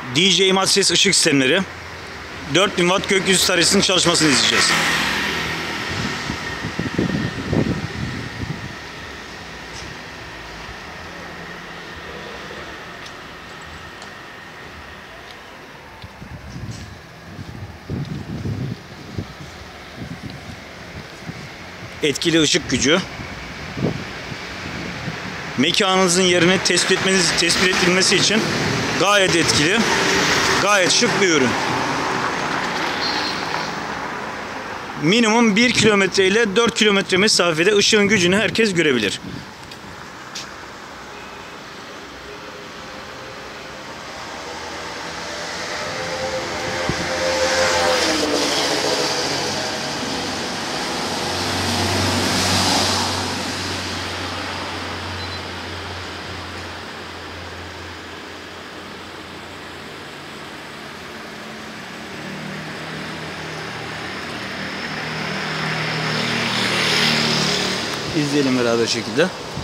DJ mat ses ışık sistemleri 4000 watt gökyüzü taraysının çalışmasını izleyeceğiz. Etkili ışık gücü mekanınızın yerini tespit edilmesi için gayet etkili, gayet şık bir ürün. Minimum 1 kilometre ile 4 kilometre mesafede ışığın gücünü herkes görebilir. İzleyelim beraber şekilde.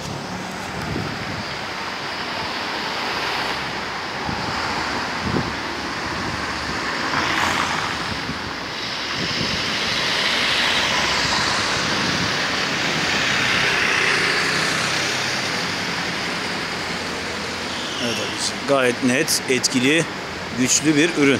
Evet, gayet net, etkili, güçlü bir ürün.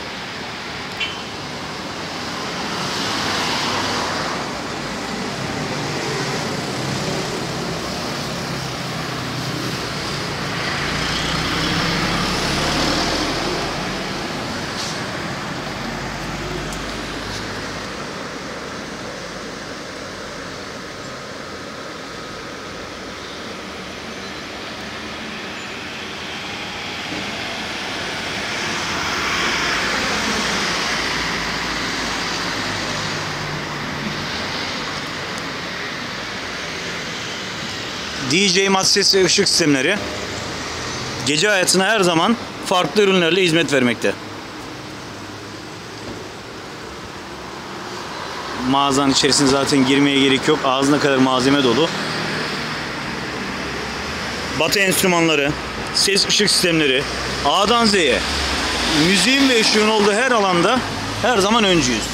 DJ mat ses ve ışık sistemleri gece hayatına her zaman farklı ürünlerle hizmet vermekte. Mağazanın içerisine zaten girmeye gerek yok. Ağzına kadar malzeme dolu. Batı enstrümanları, ses ışık sistemleri, A'dan Z'ye müziğin ve ışığın olduğu her alanda her zaman öncüyüz.